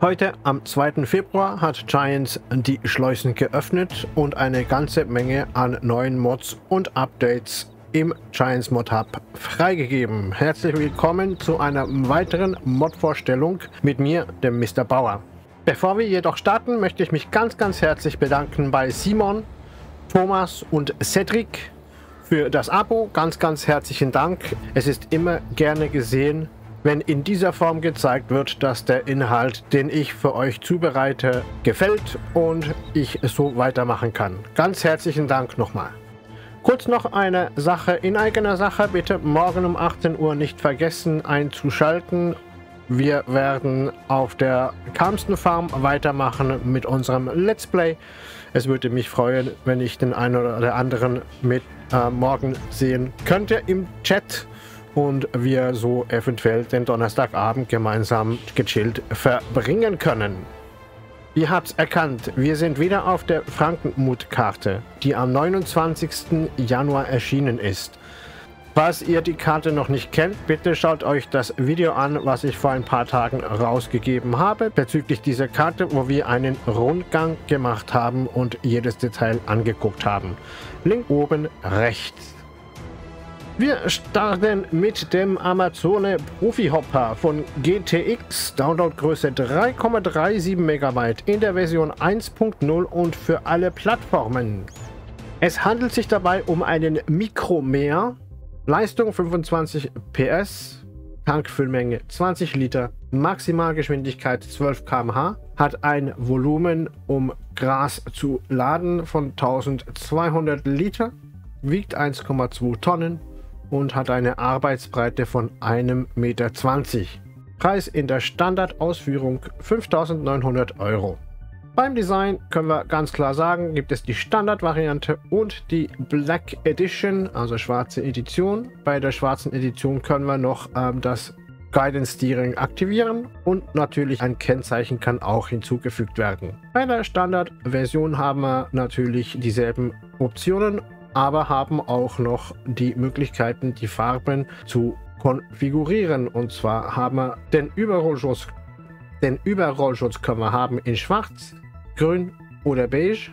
Heute am 2. Februar hat Giants die Schleusen geöffnet und eine ganze Menge an neuen Mods und Updates im Giants Mod Hub freigegeben. Herzlich willkommen zu einer weiteren Mod-Vorstellung mit mir, dem Mr. Bauer. Bevor wir jedoch starten, möchte ich mich ganz herzlich bedanken bei Simon, Thomas und Cedric für das Abo. Ganz herzlichen Dank. Es ist immer gerne gesehen, wenn in dieser Form gezeigt wird, dass der Inhalt, den ich für euch zubereite, gefällt und ich so weitermachen kann. Ganz herzlichen Dank nochmal. Kurz noch eine Sache in eigener Sache. Bitte morgen um 18 Uhr nicht vergessen einzuschalten. Wir werden auf der Calmston Farm weitermachen mit unserem Let's Play. Es würde mich freuen, wenn ich den einen oder anderen mit morgen sehen könnte im Chat. Und wir so eventuell den Donnerstagabend gemeinsam gechillt verbringen können. Ihr habt es erkannt, wir sind wieder auf der Frankenmuth-Karte, die am 29. Januar erschienen ist. Falls ihr die Karte noch nicht kennt, bitte schaut euch das Video an, was ich vor ein paar Tagen rausgegeben habe, bezüglich dieser Karte, wo wir einen Rundgang gemacht haben und jedes Detail angeguckt haben. Link oben rechts. Wir starten mit dem Amazone Profi Hopper von GTX, Downloadgröße 3,37 MB in der Version 1.0 und für alle Plattformen. Es handelt sich dabei um einen Mikromeer, Leistung 25 PS, Tankfüllmenge 20 Liter, Maximalgeschwindigkeit 12 km/h, hat ein Volumen, um Gras zu laden, von 1200 Liter, wiegt 1,2 Tonnen. Und hat eine Arbeitsbreite von 1,20 Meter. Preis in der Standardausführung 5.900 €. Beim Design können wir ganz klar sagen, gibt es die Standardvariante und die Black Edition, also schwarze Edition. Bei der schwarzen Edition können wir noch das Guidance Steering aktivieren und natürlich ein Kennzeichen kann auch hinzugefügt werden. Bei der Standardversion haben wir natürlich dieselben Optionen, aber haben auch noch die Möglichkeiten, die Farben zu konfigurieren. Und zwar haben wir den Überrollschutz. Den Überrollschutz können wir haben in Schwarz, Grün oder Beige.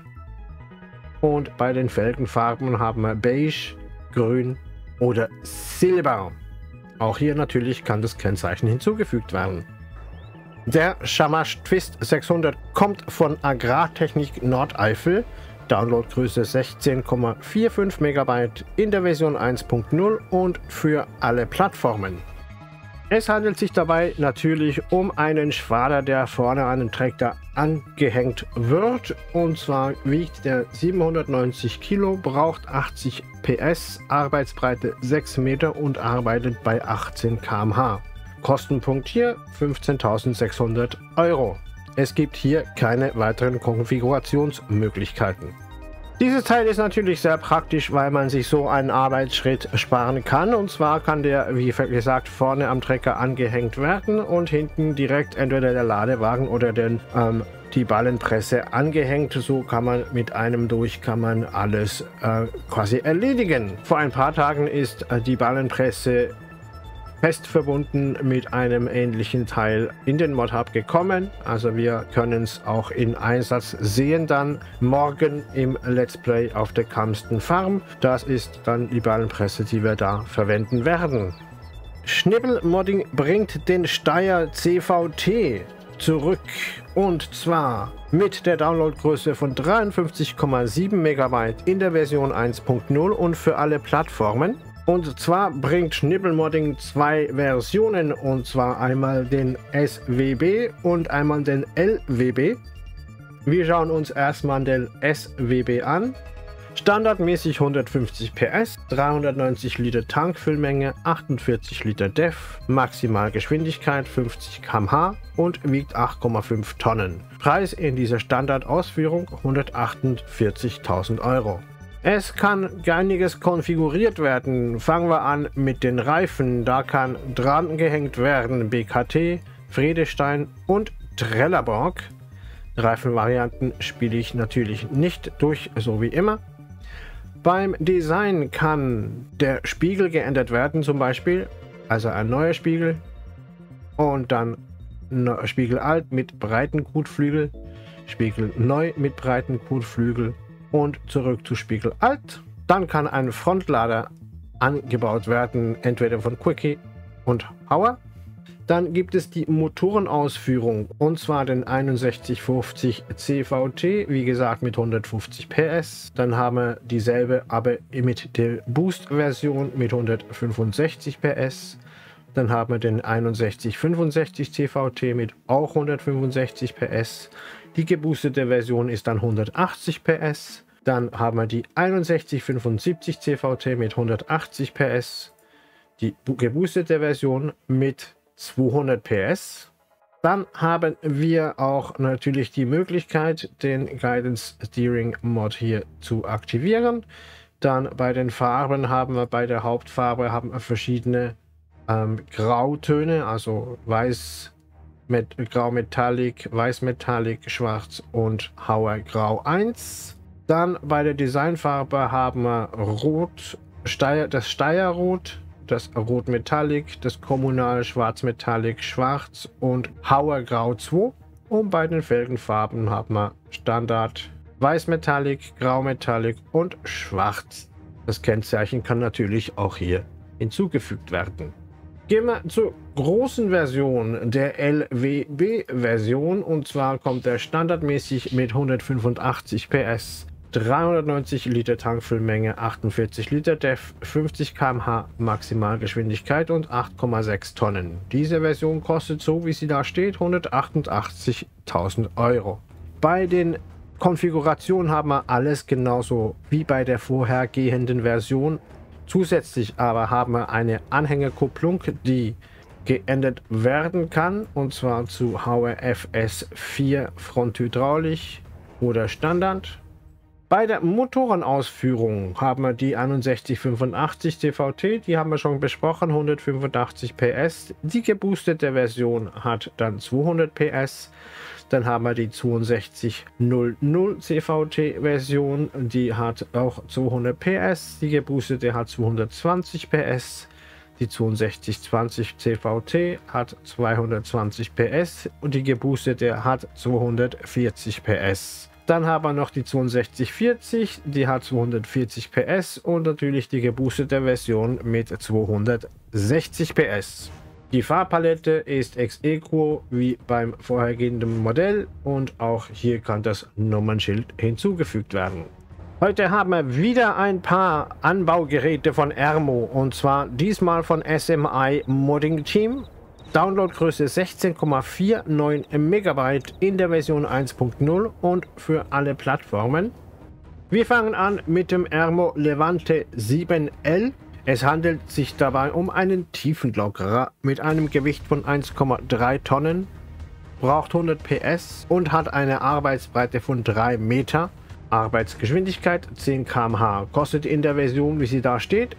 Und bei den Felgenfarben haben wir Beige, Grün oder Silber. Auch hier natürlich kann das Kennzeichen hinzugefügt werden. Der Shamash Twist 600 kommt von Agrartechnik Nordeifel. Downloadgröße 16,45 MB in der Version 1.0 und für alle Plattformen. Es handelt sich dabei natürlich um einen Schwader, der vorne an den Traktor angehängt wird. Und zwar wiegt der 790 Kilo, braucht 80 PS, Arbeitsbreite 6 Meter und arbeitet bei 18 km/h. Kostenpunkt hier 15.600 €. Es gibt hier keine weiteren Konfigurationsmöglichkeiten. Dieses Teil ist natürlich sehr praktisch, weil man sich so einen Arbeitsschritt sparen kann. Und zwar kann der, wie gesagt, vorne am Trecker angehängt werden und hinten direkt entweder der Ladewagen oder die Ballenpresse angehängt. So kann man mit einem durch alles quasi erledigen. Vor ein paar Tagen ist die Ballenpresse fest verbunden mit einem ähnlichen Teil in den Mod Hub gekommen. Also wir können es auch in Einsatz sehen dann morgen im Let's Play auf der Calmston Farm. Das ist dann die Ballenpresse, die wir da verwenden werden. Schnibbelmodding bringt den Steyr CVT zurück und zwar mit der Downloadgröße von 53,7 MB in der Version 1.0 und für alle Plattformen. Und zwar bringt Schnibbelmodding zwei Versionen, und zwar einmal den SWB und einmal den LWB. Wir schauen uns erstmal den SWB an. Standardmäßig 150 PS, 390 Liter Tankfüllmenge, 48 Liter DEF, Maximalgeschwindigkeit 50 km/h und wiegt 8,5 Tonnen. Preis in dieser Standardausführung 148.000 €. Es kann einiges konfiguriert werden. Fangen wir an mit den Reifen. Da kann dran gehängt werden BKT, Friedestein und Trelleborg. Reifenvarianten spiele ich natürlich nicht durch, so wie immer. Beim Design kann der Spiegel geändert werden, zum Beispiel, also ein neuer Spiegel. Und dann Spiegel alt mit breiten Kotflügel, Spiegel neu mit breiten Kotflügel und zurück zu Spiegel alt. Dann kann ein Frontlader angebaut werden, entweder von Quickie und Hauer. Dann gibt es die Motorenausführung, und zwar den 6150 CVT, wie gesagt mit 150 PS. Dann haben wir dieselbe, aber mit der Boost-Version mit 165 PS. Dann haben wir den 6165 CVT mit auch 165 PS. Die geboostete Version ist dann 180 PS. Dann haben wir die 6175 CVT mit 180 PS. Die geboostete Version mit 200 PS. Dann haben wir auch natürlich die Möglichkeit, den Guidance Steering Mod hier zu aktivieren. Dann bei den Farben haben wir bei der Hauptfarbe verschiedene Grautöne, also weiß mit Grau Metallic, Weiß Metallic, Schwarz und Hauer Grau 1. Dann bei der Designfarbe haben wir Rot, das Steierrot, das Rot Metallic, das Kommunal Schwarz Metallic, Schwarz und Hauer Grau 2. Und bei den Felgenfarben haben wir Standard Weiß Metallic, Grau Metallic und Schwarz. Das Kennzeichen kann natürlich auch hier hinzugefügt werden. Gehen wir zur großen Version, der LWB-Version, und zwar kommt der standardmäßig mit 185 PS, 390 Liter Tankfüllmenge, 48 Liter DEF, 50 km/h Maximalgeschwindigkeit und 8,6 Tonnen. Diese Version kostet, so wie sie da steht, 188.000 Euro. Bei den Konfigurationen haben wir alles genauso wie bei der vorhergehenden Version. Zusätzlich aber haben wir eine Anhängerkupplung, die geändert werden kann, und zwar zu Hauer FS4 fronthydraulisch oder Standard. Bei der Motorenausführung haben wir die 6185 CVT, die haben wir schon besprochen, 185 PS. Die geboostete Version hat dann 200 PS. Dann haben wir die 6200 CVT Version, die hat auch 200 PS. Die geboostete hat 220 PS. Die 6220 CVT hat 220 PS und die geboostete hat 240 PS. Dann haben wir noch die 6240, die hat 240 PS und natürlich die geboostete Version mit 260 PS. Die Farbpalette ist ex-aequo wie beim vorhergehenden Modell und auch hier kann das Nummernschild hinzugefügt werden. Heute haben wir wieder ein paar Anbaugeräte von Ermo, und zwar diesmal von SMI Modding Team. Downloadgröße 16,49 MB in der Version 1.0 und für alle Plattformen. Wir fangen an mit dem Ermo Levante 7L. Es handelt sich dabei um einen Tiefenlockerer mit einem Gewicht von 1,3 Tonnen, braucht 100 PS und hat eine Arbeitsbreite von 3 Meter. Arbeitsgeschwindigkeit 10 km/h. Kostet in der Version, wie sie da steht,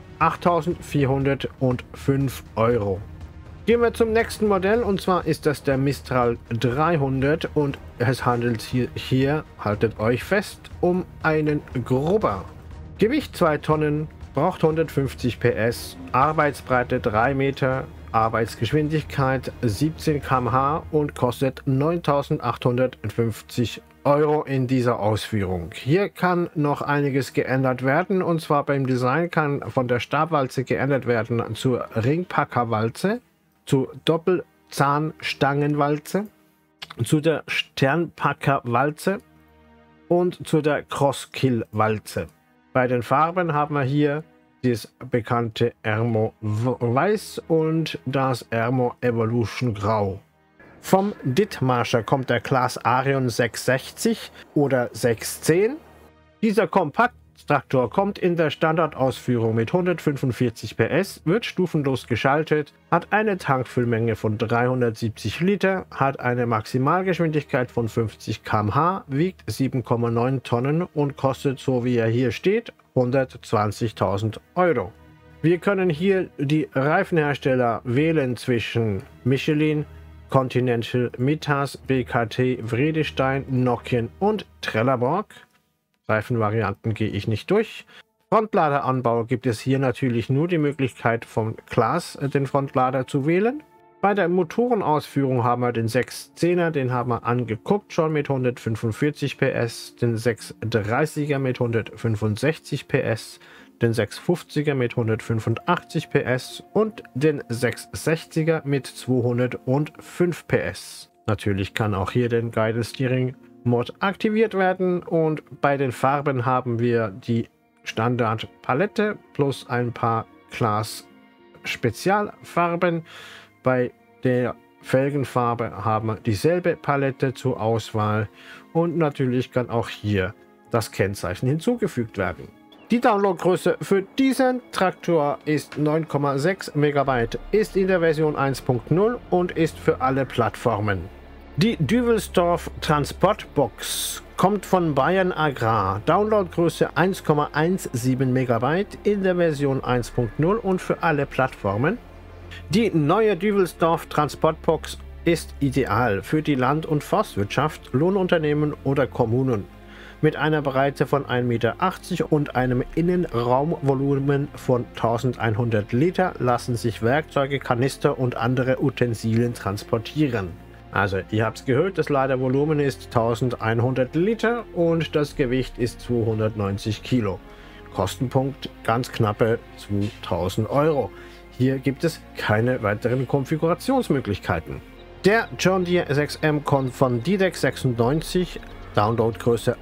8.405 Euro. Gehen wir zum nächsten Modell, und zwar ist das der Mistral 300 und es handelt hier, haltet euch fest, um einen Grubber. Gewicht 2 Tonnen, braucht 150 PS, Arbeitsbreite 3 Meter, Arbeitsgeschwindigkeit 17 km/h und kostet 9.850 Euro in dieser Ausführung. Hier kann noch einiges geändert werden, und zwar beim Design kann von der Stabwalze geändert werden zur Ringpackerwalze, zur Doppelzahnstangenwalze, zu der Sternpackerwalze und zu der Crosskill-Walze. Bei den Farben haben wir hier das bekannte Ermo Weiß und das Ermo Evolution Grau. Vom Dithmarscher kommt der Claas Arion 660 oder 610. Dieser Kompakttraktor kommt in der Standardausführung mit 145 PS, wird stufenlos geschaltet, hat eine Tankfüllmenge von 370 Liter, hat eine Maximalgeschwindigkeit von 50 km/h, wiegt 7,9 Tonnen und kostet, so wie er hier steht, 120.000 Euro. Wir können hier die Reifenhersteller wählen zwischen Michelin, Continental, Mittas, BKT, Vredestein, Nokian und Trelleborg. Reifenvarianten gehe ich nicht durch. Frontladeranbau gibt es hier natürlich nur die Möglichkeit vom Claas den Frontlader zu wählen. Bei der Motorenausführung haben wir den 610er, den haben wir angeguckt schon mit 145 PS, den 630er mit 165 PS, den 650er mit 185 PS und den 660er mit 205 PS. Natürlich kann auch hier den Guided Steering Mod aktiviert werden und bei den Farben haben wir die Standardpalette plus ein paar Class Spezialfarben. Bei der Felgenfarbe haben wir dieselbe Palette zur Auswahl und natürlich kann auch hier das Kennzeichen hinzugefügt werden. Die Downloadgröße für diesen Traktor ist 9,6 MB, ist in der Version 1.0 und ist für alle Plattformen. Die Düvelsdorf Transportbox kommt von Bayern Agrar, Downloadgröße 1,17 MB in der Version 1.0 und für alle Plattformen. Die neue Düvelsdorf Transportbox ist ideal für die Land- und Forstwirtschaft, Lohnunternehmen oder Kommunen. Mit einer Breite von 1,80 Meter und einem Innenraumvolumen von 1100 Liter lassen sich Werkzeuge, Kanister und andere Utensilien transportieren. Also, ihr habt es gehört, das Ladevolumen ist 1100 Liter und das Gewicht ist 290 Kilo. Kostenpunkt ganz knappe 2000 Euro. Hier gibt es keine weiteren Konfigurationsmöglichkeiten. Der John Deere 6M kommt von Didex 96, Downloadgröße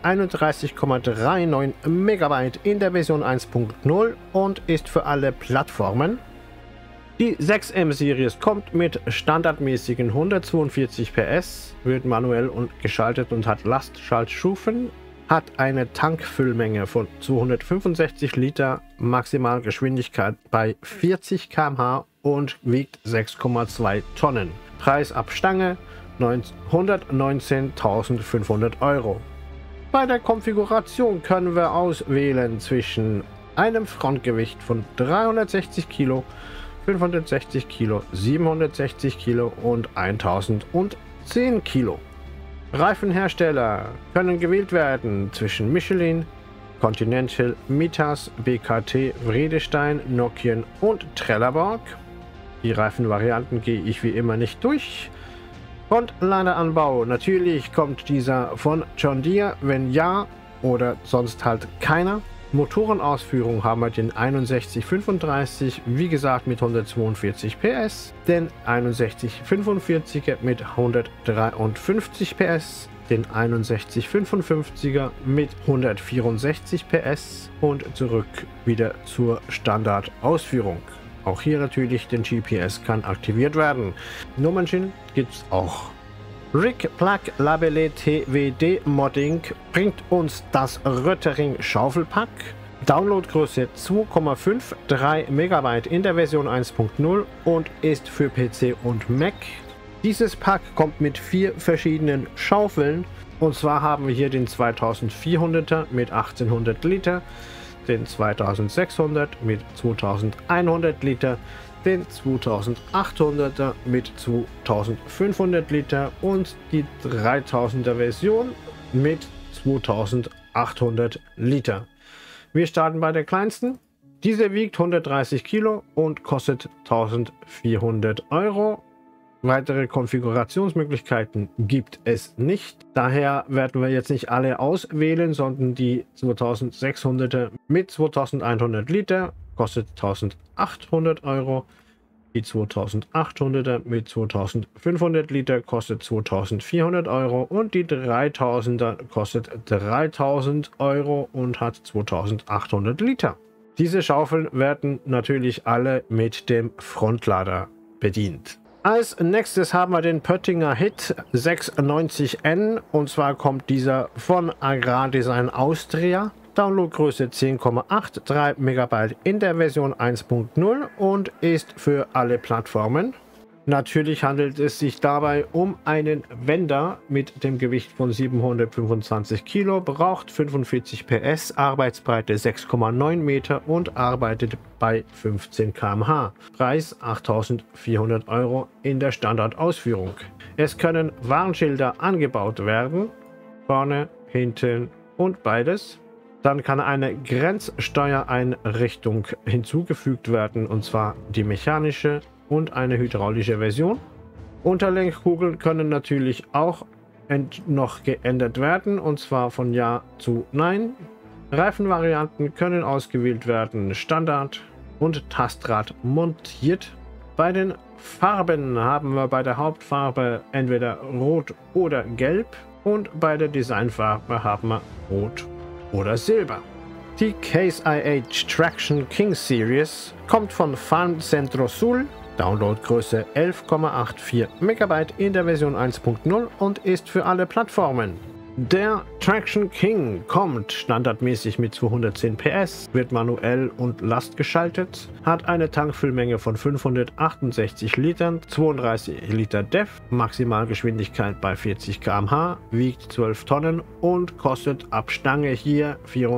31,39 MB in der Version 1.0 und ist für alle Plattformen. Die 6M-Series kommt mit standardmäßigen 142 PS, wird manuell und geschaltet und hat Lastschaltstufen, hat eine Tankfüllmenge von 265 Liter, Maximalgeschwindigkeit bei 40 km/h und wiegt 6,2 Tonnen. Preis ab Stange 119.500 Euro. Bei der Konfiguration können wir auswählen zwischen einem Frontgewicht von 360 Kilo, 560 Kilo, 760 Kilo und 1010 Kilo. Reifenhersteller können gewählt werden zwischen Michelin, Continental, Mitas, BKT, Vredestein, Nokian und Trelleborg. Die Reifenvarianten gehe ich wie immer nicht durch. Frontladeranbau, natürlich kommt dieser von John Deere, wenn ja oder sonst halt keiner. Motorenausführung haben wir den 6135, wie gesagt mit 142 PS, den 6145er mit 153 PS, den 6155er mit 164 PS und zurück wieder zur Standardausführung. Auch hier natürlich den GPS kann aktiviert werden. Nummernschild gibt es auch. Rig Plug Labellet TWD Modding bringt uns das Röttering Schaufelpack. Downloadgröße 2,53 MB in der Version 1.0 und ist für PC und Mac. Dieses Pack kommt mit 4 verschiedenen Schaufeln. Und zwar haben wir hier den 2400er mit 1800 Liter, den 2600 mit 2100 Liter, den 2800er mit 2500 Liter und die 3000er Version mit 2800 Liter. Wir starten bei der kleinsten. Diese wiegt 130 Kilo und kostet 1400 Euro. Weitere Konfigurationsmöglichkeiten gibt es nicht. Daher werden wir jetzt nicht alle auswählen, sondern die 2600er mit 2100 Liter kostet 1800 Euro. Die 2800er mit 2500 Liter kostet 2400 Euro und die 3000er kostet 3000 Euro und hat 2800 Liter. Diese Schaufeln werden natürlich alle mit dem Frontlader bedient. Als nächstes haben wir den Pöttinger Hit 690N und zwar kommt dieser von Agrardesign Austria. Downloadgröße 10,83 MB in der Version 1.0 und ist für alle Plattformen. Natürlich handelt es sich dabei um einen Wender mit dem Gewicht von 725 Kilo, braucht 45 PS, Arbeitsbreite 6,9 Meter und arbeitet bei 15 km/h. Preis 8.400 Euro in der Standardausführung. Es können Warnschilder angebaut werden, vorne, hinten und beides. Dann kann eine Grenzsteuereinrichtung hinzugefügt werden, und zwar die mechanische und eine hydraulische Version. Unterlenkkugeln können natürlich auch noch geändert werden, und zwar von Ja zu Nein. Reifenvarianten können ausgewählt werden, Standard und Tastrad montiert. Bei den Farben haben wir bei der Hauptfarbe entweder Rot oder Gelb und bei der Designfarbe haben wir Rot oder Silber. Die Case IH Traction King Series kommt von Farm Centro Sul, Downloadgröße 11,84 MB in der Version 1.0 und ist für alle Plattformen. Der Traction King kommt standardmäßig mit 210 PS, wird manuell und Last geschaltet, hat eine Tankfüllmenge von 568 Litern, 32 Liter DEF, Maximalgeschwindigkeit bei 40 km/h, wiegt 12 Tonnen und kostet ab Stange hier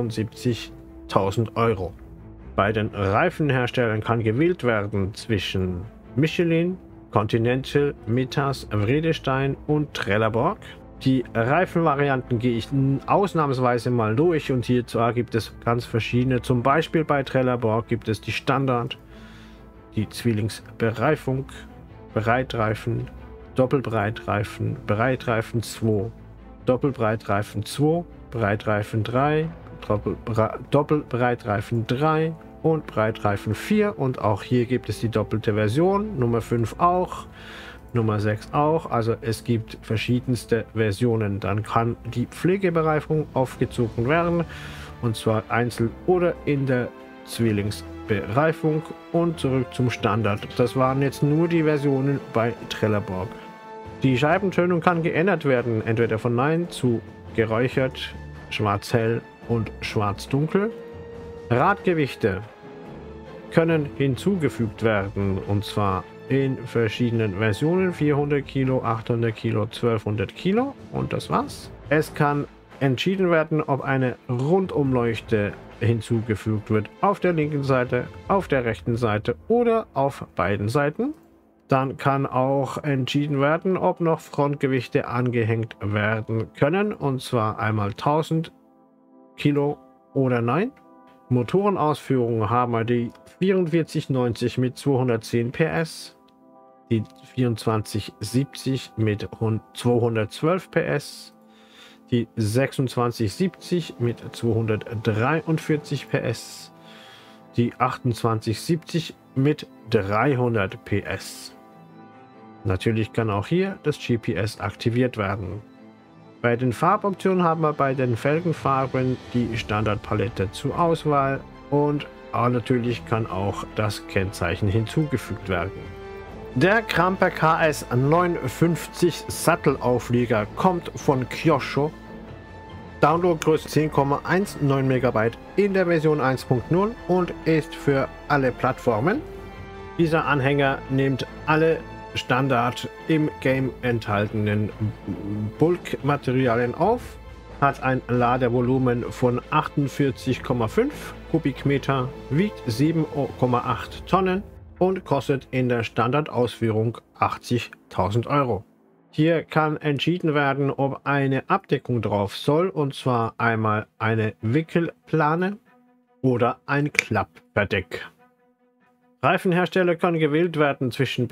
74.000 Euro. Bei den Reifenherstellern kann gewählt werden zwischen Michelin, Continental, Mittas, Vredestein und Trelleborg. Die Reifenvarianten gehe ich ausnahmsweise mal durch und hierzu gibt es ganz verschiedene. Zum Beispiel bei Trelleborg gibt es die Standard, die Zwillingsbereifung, Breitreifen, Doppelbreitreifen, Breitreifen 2, Doppelbreitreifen 2, Breitreifen 3, Doppelbreitreifen 3 und Breitreifen 4 und auch hier gibt es die doppelte Version, Nummer 5 auch. Nummer 6 auch, also es gibt verschiedenste Versionen. Dann kann die Pflegebereifung aufgezogen werden, und zwar einzeln oder in der Zwillingsbereifung und zurück zum Standard. Das waren jetzt nur die Versionen bei Trelleborg. Die Scheibentönung kann geändert werden, entweder von Nein zu geräuchert, schwarz-hell und schwarz-dunkel. Radgewichte können hinzugefügt werden, und zwar in verschiedenen Versionen, 400 Kilo, 800 Kilo, 1200 Kilo und das war's. Es kann entschieden werden, ob eine Rundumleuchte hinzugefügt wird, auf der linken Seite, auf der rechten Seite oder auf beiden Seiten. Dann kann auch entschieden werden, ob noch Frontgewichte angehängt werden können, und zwar einmal 1000 Kilo oder nein. Motorenausführung haben wir die 4490 mit 210 PS, die 2470 mit 212 PS, die 2670 mit 243 PS, die 2870 mit 300 PS. Natürlich kann auch hier das GPS aktiviert werden. Bei den Farboptionen haben wir bei den Felgenfarben die Standardpalette zur Auswahl und natürlich kann auch das Kennzeichen hinzugefügt werden. Der Kramper KS 59 Sattelauflieger kommt von Kyosho. Downloadgröße 10,19 MB in der Version 1.0 und ist für alle Plattformen. Dieser Anhänger nimmt alle Standard im Game enthaltenen Bulkmaterialien auf, hat ein Ladevolumen von 48,5 Kubikmeter, wiegt 7,8 Tonnen und kostet in der Standardausführung 80.000 Euro. Hier kann entschieden werden, ob eine Abdeckung drauf soll, und zwar einmal eine Wickelplane oder ein Klappverdeck. Reifenhersteller kann gewählt werden zwischen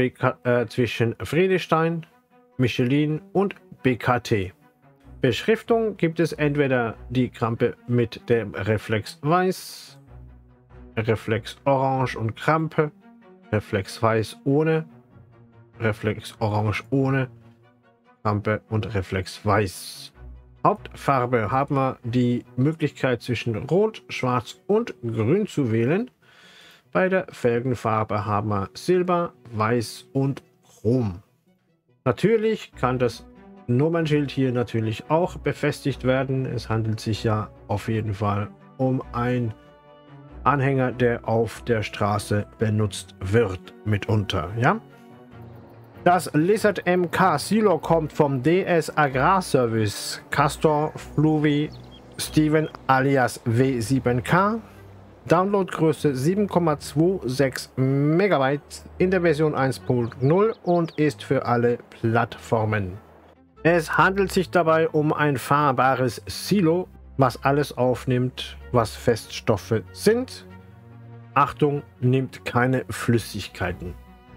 Vredestein, Michelin und BKT. Beschriftung gibt es entweder die Krampe mit dem Reflex Weiß, Reflex Orange und Krampe, Reflex Weiß ohne, Reflex Orange ohne, Krampe und Reflex Weiß. Hauptfarbe haben wir die Möglichkeit zwischen Rot, Schwarz und Grün zu wählen. Bei der Felgenfarbe haben wir Silber, Weiß und Chrom. Natürlich kann das Nummernschild hier natürlich auch befestigt werden. Es handelt sich ja auf jeden Fall um einen Anhänger, der auf der Straße benutzt wird mitunter. Ja? Das Lizard MK Silo kommt vom DS Agrarservice Castor Fluvi Steven alias W7K. Downloadgröße 7,26 MB in der Version 1.0 und ist für alle Plattformen. Es handelt sich dabei um ein fahrbares Silo, was alles aufnimmt, was Feststoffe sind. Achtung, nimmt keine Flüssigkeiten.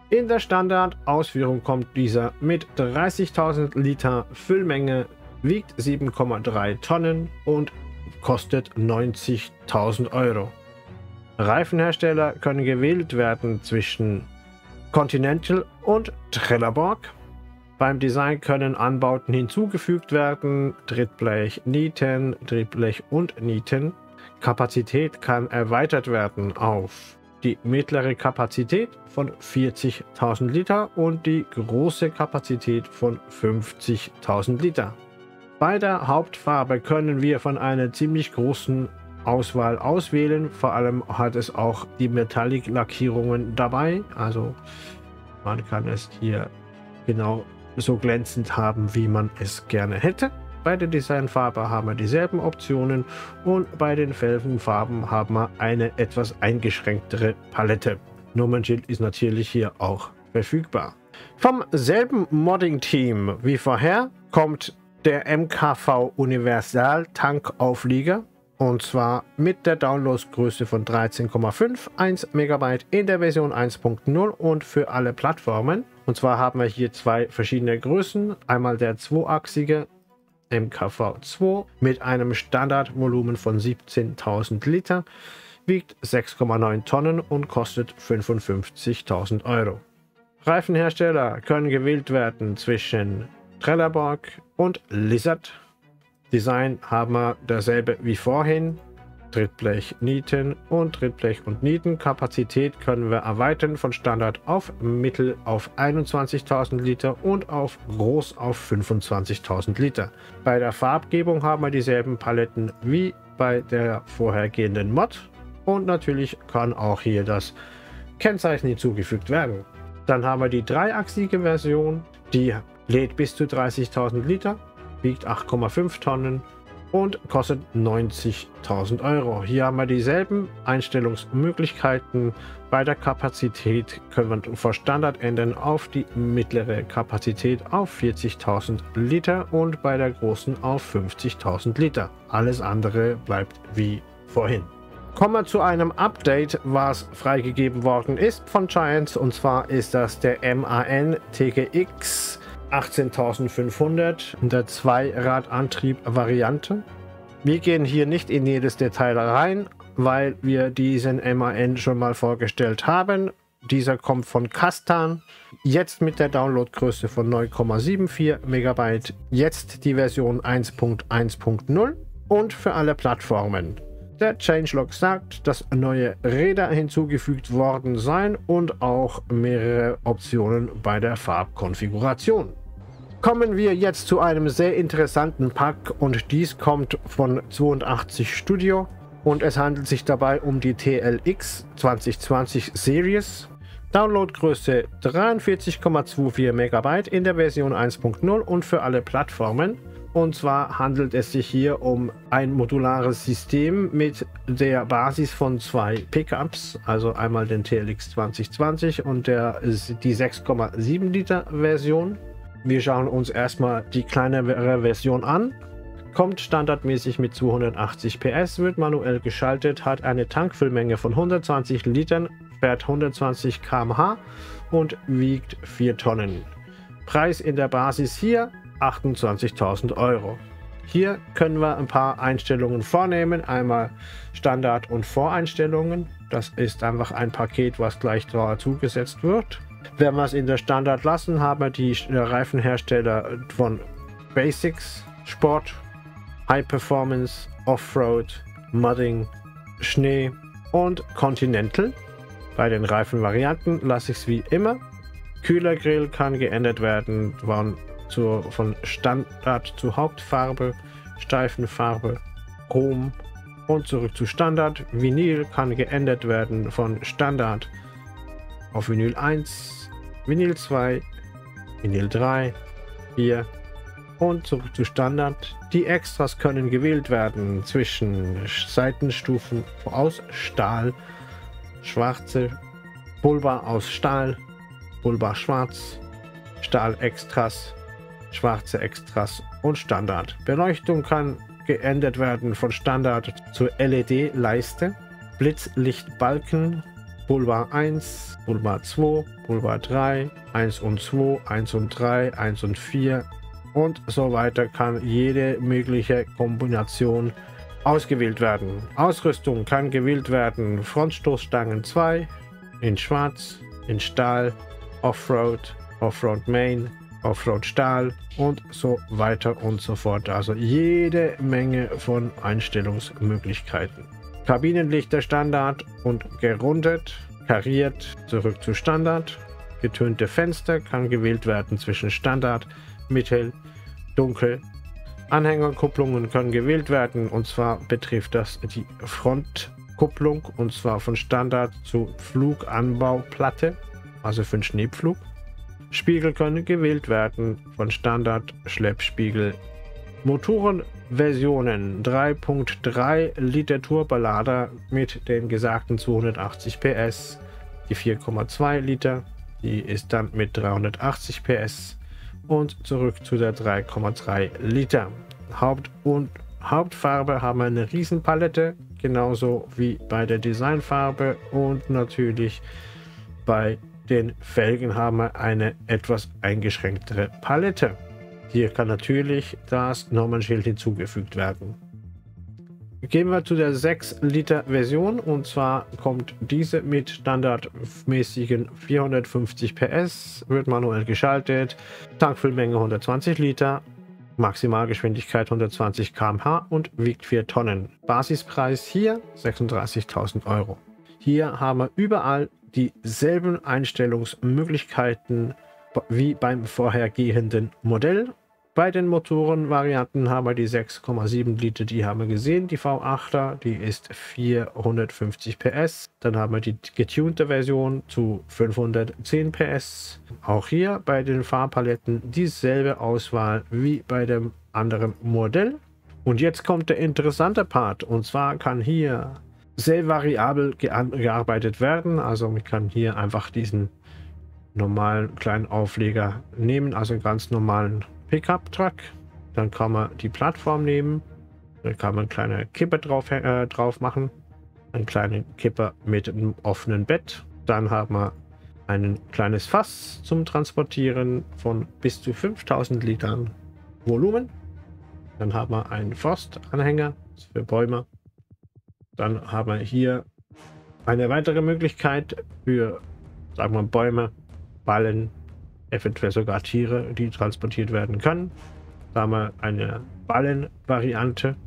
In der Standardausführung kommt dieser mit 30.000 Liter Füllmenge, wiegt 7,3 Tonnen und kostet 90.000 Euro. Reifenhersteller können gewählt werden zwischen Continental und Trelleborg. Beim Design können Anbauten hinzugefügt werden, Trittblech, Nieten, Trittblech und Nieten. Kapazität kann erweitert werden auf die mittlere Kapazität von 40.000 Liter und die große Kapazität von 50.000 Liter. Bei der Hauptfarbe können wir von einer ziemlich großen Auswahl auswählen. Vor allem hat es auch die Metallic-Lackierungen dabei. Also man kann es hier genau so glänzend haben, wie man es gerne hätte. Bei der Designfarbe haben wir dieselben Optionen und bei den Felgenfarben haben wir eine etwas eingeschränktere Palette. Normanjill ist natürlich hier auch verfügbar. Vom selben Modding-Team wie vorher kommt der MKV Universal Tankauflieger, und zwar mit der Downloadsgröße von 13,51 MB in der Version 1.0 und für alle Plattformen. Und zwar haben wir hier zwei verschiedene Größen. Einmal der zweiachsige MKV2 mit einem Standardvolumen von 17.000 Liter, wiegt 6,9 Tonnen und kostet 55.000 Euro. Reifenhersteller können gewählt werden zwischen Trelleborg und Lizard. Design haben wir dasselbe wie vorhin. Trittblech, Nieten und Trittblech und Nieten. Kapazität können wir erweitern von Standard auf Mittel auf 21.000 Liter und auf Groß auf 25.000 Liter. Bei der Farbgebung haben wir dieselben Paletten wie bei der vorhergehenden Mod und natürlich kann auch hier das Kennzeichen hinzugefügt werden. Dann haben wir die dreiachsige Version, die lädt bis zu 30.000 Liter, wiegt 8,5 Tonnen und kostet 90.000 Euro. Hier haben wir dieselben Einstellungsmöglichkeiten. Bei der Kapazität können wir von Standard ändern auf die mittlere Kapazität auf 40.000 Liter und bei der großen auf 50.000 Liter. Alles andere bleibt wie vorhin. Kommen wir zu einem Update, was freigegeben worden ist von Giants, und zwar ist das der MAN TGX 18.500 in der Zweiradantrieb-Variante. Wir gehen hier nicht in jedes Detail rein, weil wir diesen MAN schon mal vorgestellt haben. Dieser kommt von Kastan, jetzt mit der Downloadgröße von 9,74 MB, jetzt die Version 1.1.0 und für alle Plattformen. Der Changelog sagt, dass neue Räder hinzugefügt worden seien und auch mehrere Optionen bei der Farbkonfiguration. Kommen wir jetzt zu einem sehr interessanten Pack und dies kommt von 82 Studio und es handelt sich dabei um die TLX 2020 Series. Downloadgröße 43,24 MB in der Version 1.0 und für alle Plattformen. Und zwar handelt es sich hier um ein modulares System mit der Basis von zwei Pickups, also einmal den TLX 2020 und die 6,7 Liter Version. Wir schauen uns erstmal die kleinere Version an. Kommt standardmäßig mit 280 PS, wird manuell geschaltet, hat eine Tankfüllmenge von 120 Litern, fährt 120 km/h und wiegt 4 Tonnen. Preis in der Basis hier 28.000 Euro. Hier können wir ein paar Einstellungen vornehmen, einmal Standard- und Voreinstellungen. Das ist einfach ein Paket, was gleich zugesetzt wird. Wenn wir es in der Standard lassen, haben wir die Reifenhersteller von Basics, Sport, High Performance, Offroad, Mudding, Schnee und Continental. Bei den Reifenvarianten lasse ich es wie immer. Kühlergrill kann geändert werden von Standard zu Hauptfarbe, Streifenfarbe, Chrom und zurück zu Standard. Vinyl kann geändert werden von Standard auf Vinyl 1, Vinyl 2, Vinyl 3, 4 und zurück zu Standard. Die Extras können gewählt werden zwischen Seitenstufen aus Stahl, schwarze, Pulver aus Stahl, Pulver schwarz, Stahl Extras, schwarze Extras und Standard. Beleuchtung kann geändert werden von Standard zur LED-Leiste, Blitzlichtbalken, Boulevard 1, Boulevard 2, Boulevard 3, 1 und 2, 1 und 3, 1 und 4 und so weiter kann jede mögliche Kombination ausgewählt werden. Ausrüstung kann gewählt werden: Frontstoßstangen 2, in Schwarz, in Stahl, Offroad, Offroad Main, Offroad Stahl und so weiter und so fort. Also jede Menge von Einstellungsmöglichkeiten. Kabinenlichter Standard und gerundet, kariert, zurück zu Standard. Getönte Fenster kann gewählt werden zwischen Standard, Mittel, Dunkel. Anhängerkupplungen können gewählt werden, und zwar betrifft das die Frontkupplung, und zwar von Standard zu Fluganbauplatte, also für den Schneepflug. Spiegel können gewählt werden von Standard, Schleppspiegel. Motorenversionen: 3.3 Liter Turbolader mit den gesagten 280 PS, die 4,2 Liter, die ist dann mit 380 PS und zurück zu der 3,3 Liter. Hauptfarbe haben wir eine Riesenpalette, genauso wie bei der Designfarbe, und natürlich bei den Felgen haben wir eine etwas eingeschränktere Palette. Hier kann natürlich das Nummernschild hinzugefügt werden. Gehen wir zu der 6 Liter Version, und zwar kommt diese mit standardmäßigen 450 PS, wird manuell geschaltet, Tankfüllmenge 120 Liter, Maximalgeschwindigkeit 120 km/h und wiegt 4 Tonnen. Basispreis hier 36.000 €. Hier haben wir überall dieselben Einstellungsmöglichkeiten wie beim vorhergehenden Modell. Bei den Motorenvarianten haben wir die 6,7 Liter, die haben wir gesehen, die V8er, die ist 450 PS. Dann haben wir die getunte Version zu 510 PS. Auch hier bei den Farbpaletten dieselbe Auswahl wie bei dem anderen Modell. Und jetzt kommt der interessante Part, und zwar kann hier sehr variabel gearbeitet werden. Also man kann hier einfach diesen normalen kleinen Aufleger nehmen, also einen ganz normalen Pickup-Truck. Dann kann man die Plattform nehmen, dann kann man eine kleine Kippe drauf machen, einen kleinen Kipper mit einem offenen Bett. Dann haben wir ein kleines Fass zum Transportieren von bis zu 5000 Litern Volumen. Dann haben wir einen Forstanhänger für Bäume. Dann haben wir hier eine weitere Möglichkeit für, sagen wir, Bäume, Ballen, eventuell sogar Tiere, die transportiert werden können. Da haben wir eine Ballenvariante.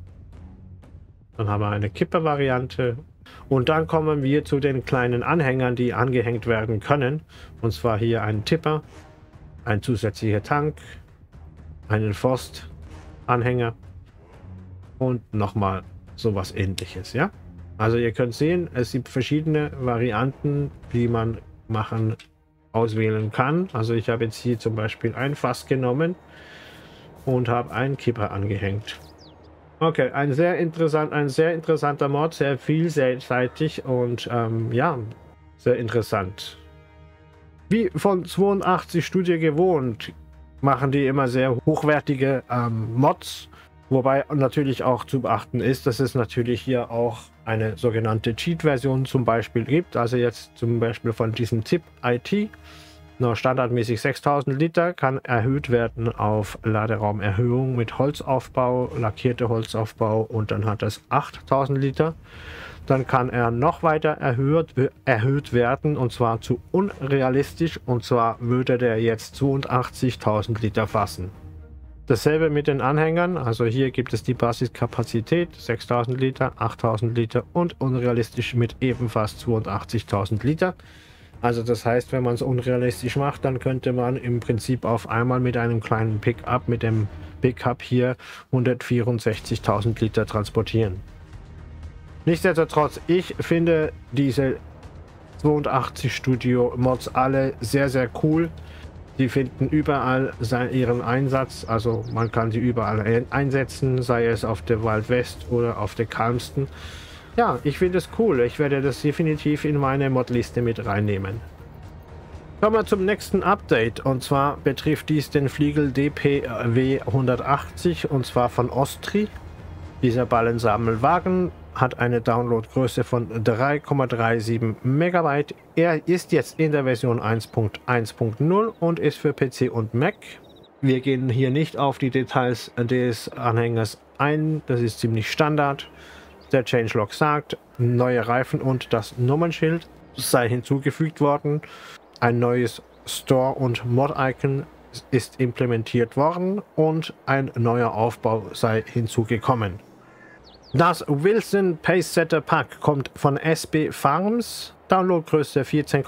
Dann haben wir eine Kipper-Variante. Und dann kommen wir zu den kleinen Anhängern, die angehängt werden können. Und zwar hier einen Tipper, ein zusätzlicher Tank, einen Forstanhänger und nochmal sowas Ähnliches, ja. Also ihr könnt sehen, es gibt verschiedene Varianten, die man auswählen kann. Also ich habe jetzt hier zum Beispiel ein Fass genommen und habe einen Kipper angehängt. Okay, ein sehr interessanter Mod, sehr vielseitig und ja, sehr interessant. Wie von 82 Studio gewohnt, machen die immer sehr hochwertige Mods. Wobei natürlich auch zu beachten ist, dass es natürlich hier auch eine sogenannte Cheat-Version zum Beispiel gibt. Also jetzt zum Beispiel von diesem Tip IT, noch standardmäßig 6000 Liter, kann erhöht werden auf Laderaumerhöhung mit Holzaufbau, lackierte Holzaufbau, und dann hat es 8000 Liter. Dann kann er noch weiter erhöht werden, und zwar zu unrealistisch, und zwar würde der jetzt 82.000 Liter fassen. Dasselbe mit den Anhängern, also hier gibt es die Basiskapazität 6000 Liter, 8000 Liter und unrealistisch mit ebenfalls 82.000 Liter. Also das heißt, wenn man es unrealistisch macht, dann könnte man im Prinzip auf einmal mit einem kleinen Pickup, mit dem Pickup hier 164.000 Liter transportieren. Nichtsdestotrotz, ich finde diese 82 Studio Mods alle sehr, sehr cool. Die finden überall ihren Einsatz, also man kann sie überall einsetzen, sei es auf der Wild West oder auf der Calmston. Ja, ich finde es cool. Ich werde das definitiv in meine Modliste mit reinnehmen. Kommen wir zum nächsten Update, und zwar betrifft dies den Fliegel DPW 180, und zwar von Ostri. Dieser Ballensammelwagen hat eine Downloadgröße von 3,37 Megabyte. Er ist jetzt in der Version 1.1.0 und ist für PC und Mac. Wir gehen hier nicht auf die Details des Anhängers ein, das ist ziemlich Standard. Der Changelog sagt, neue Reifen und das Nummernschild sei hinzugefügt worden. Ein neues Store- und Mod-Icon ist implementiert worden und ein neuer Aufbau sei hinzugekommen. Das Wilson Pacesetter Pack kommt von SB Farms, Downloadgröße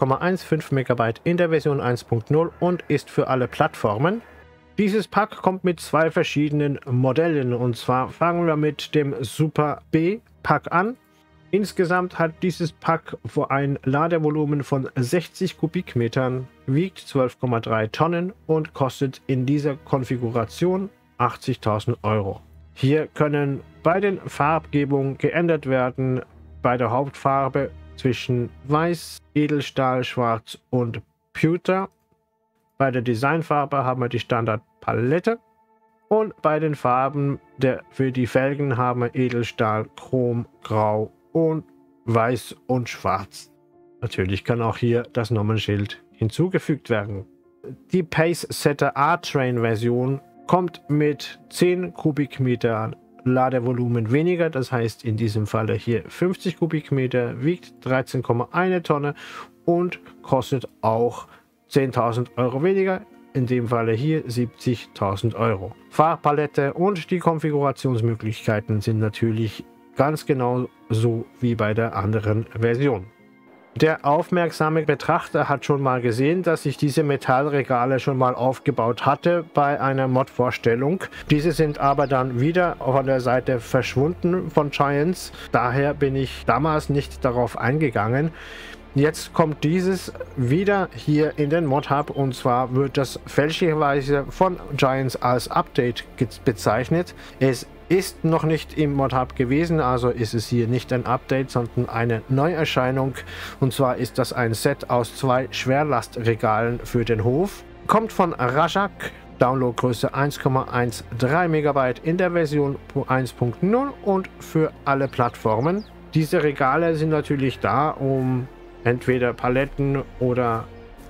14,15 MB in der Version 1.0 und ist für alle Plattformen. Dieses Pack kommt mit zwei verschiedenen Modellen, und zwar fangen wir mit dem Super B Pack an. Insgesamt hat dieses Pack ein Ladevolumen von 60 Kubikmetern, wiegt 12,3 Tonnen und kostet in dieser Konfiguration 80.000 Euro. Hier können bei den Farbgebungen geändert werden, bei der Hauptfarbe zwischen Weiß, Edelstahl, Schwarz und Pewter. Bei der Designfarbe haben wir die Standardpalette und bei den Farben für die Felgen haben wir Edelstahl, Chrom, Grau und Weiß und Schwarz. Natürlich kann auch hier das Nummernschild hinzugefügt werden. Die Pacesetter A-Train Version kommt mit 10 Kubikmeter Ladevolumen weniger, das heißt in diesem Falle hier 50 Kubikmeter, wiegt 13,1 Tonne und kostet auch 10.000 Euro weniger, in dem Falle hier 70.000 Euro. Farbpalette und die Konfigurationsmöglichkeiten sind natürlich ganz genau so wie bei der anderen Version. Der aufmerksame Betrachter hat schon mal gesehen, dass ich diese Metallregale schon mal aufgebaut hatte bei einer Mod-Vorstellung. Diese sind aber dann wieder von der Seite verschwunden von Giants. Daher bin ich damals nicht darauf eingegangen. Jetzt kommt dieses wieder hier in den Mod-Hub, und zwar wird das fälschlicherweise von Giants als Update bezeichnet. Es ist noch nicht im Mod-Hub gewesen, also ist es hier nicht ein Update, sondern eine Neuerscheinung. Und zwar ist das ein Set aus 2 Schwerlastregalen für den Hof. Kommt von Rajak, Downloadgröße 1,13 MB in der Version 1.0 und für alle Plattformen. Diese Regale sind natürlich da, um entweder Paletten oder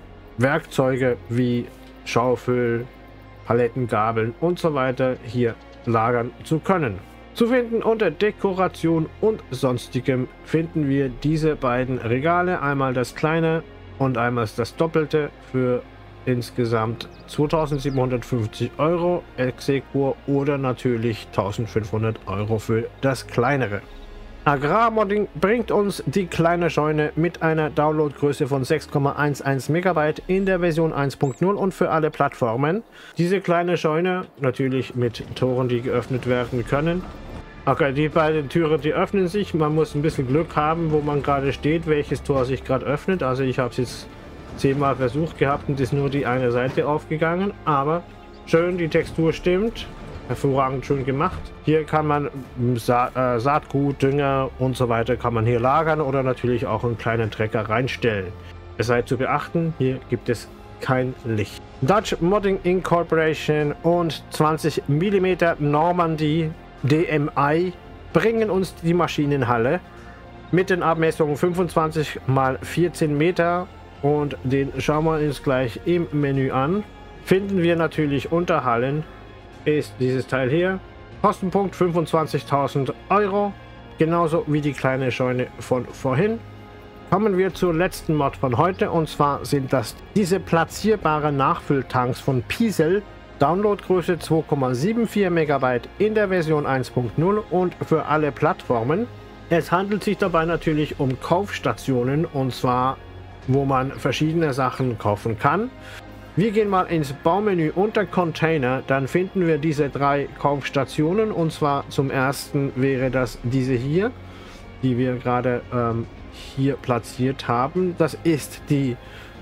Werkzeuge wie Schaufel, Palettengabeln und so weiter hier lagern zu können. Zu finden unter Dekoration und Sonstigem finden wir diese beiden Regale, einmal das kleine und einmal das doppelte für insgesamt 2.750 Euro Exequur oder natürlich 1.500 Euro für das kleinere. Agrarmodding bringt uns die kleine Scheune mit einer Downloadgröße von 6,11 MB in der Version 1.0 und für alle Plattformen. Diese kleine Scheune natürlich mit Toren, die geöffnet werden können. Okay, die beiden Türen, die öffnen sich. Man muss ein bisschen Glück haben, wo man gerade steht, welches Tor sich gerade öffnet. Also ich habe es jetzt 10-mal versucht gehabt und ist nur die eine Seite aufgegangen. Aber schön, die Textur stimmt. Hervorragend schön gemacht. Hier kann man Saatgut, Dünger und so weiter kann man hier lagern oder natürlich auch einen kleinen Trecker reinstellen. Es sei zu beachten, hier gibt es kein Licht. Dutch Modding Incorporation und 20 mm Normandy DMI bringen uns die Maschinenhalle mit den Abmessungen 25 x 14 Meter und den schauen wir uns gleich im Menü an. Finden wir natürlich unter Hallen ist dieses Teil hier. Kostenpunkt 25.000 Euro, genauso wie die kleine Scheune von vorhin. Kommen wir zur letzten Mod von heute, und zwar sind das diese platzierbaren Nachfülltanks von Piesel. Downloadgröße 2,74 MB in der Version 1.0 und für alle Plattformen. Es handelt sich dabei natürlich um Kaufstationen, und zwar wo man verschiedene Sachen kaufen kann. Wir gehen mal ins Baumenü unter Container, dann finden wir diese 3 Kaufstationen, und zwar zum ersten wäre das diese hier, die wir gerade hier platziert haben. Das ist die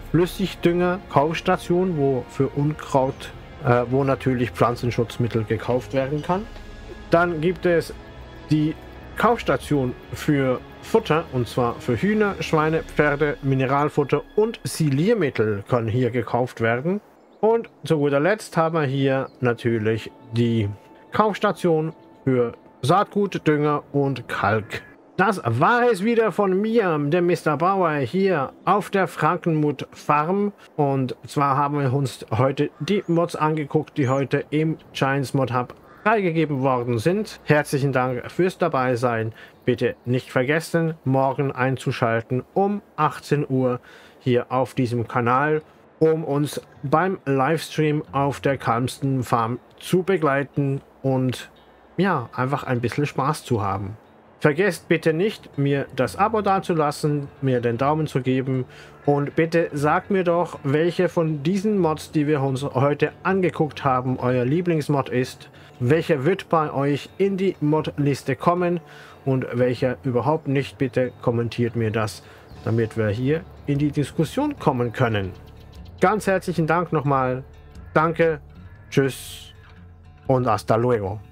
Flüssigdünger-Kaufstation, wo für Unkraut, wo natürlich Pflanzenschutzmittel gekauft werden kann. Dann gibt es die Kaufstation für Futter, und zwar für Hühner, Schweine, Pferde, Mineralfutter und Siliermittel können hier gekauft werden. Und zu guter Letzt haben wir hier natürlich die Kaufstation für Saatgut, Dünger und Kalk. Das war es wieder von mir, dem Mr. Bauer, hier auf der Frankenmuth Farm. Und zwar haben wir uns heute die Mods angeguckt, die heute im Giants Mod Hub freigegeben worden sind. Herzlichen Dank fürs Dabeisein. Bitte nicht vergessen, morgen einzuschalten um 18 Uhr hier auf diesem Kanal, um uns beim Livestream auf der Kalmsten Farm zu begleiten und ja, einfach ein bisschen Spaß zu haben. Vergesst bitte nicht, mir das Abo dazulassen, mir den Daumen zu geben und bitte sagt mir doch, welche von diesen Mods, die wir uns heute angeguckt haben, euer Lieblingsmod ist. Welcher wird bei euch in die Mod-Liste kommen und welcher überhaupt nicht. Bitte kommentiert mir das, damit wir hier in die Diskussion kommen können. Ganz herzlichen Dank nochmal. Danke, tschüss und hasta luego.